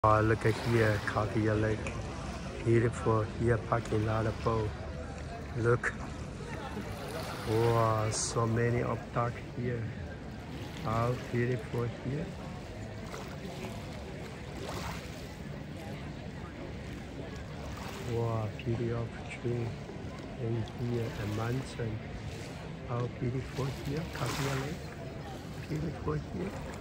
Look at here, Katia Lake. Beautiful here, parking lot of boat. Look. Wow, so many of dock here. How beautiful here. Wow, beauty of tree. And here a mountain. How beautiful here, Katia Lake. Beautiful here.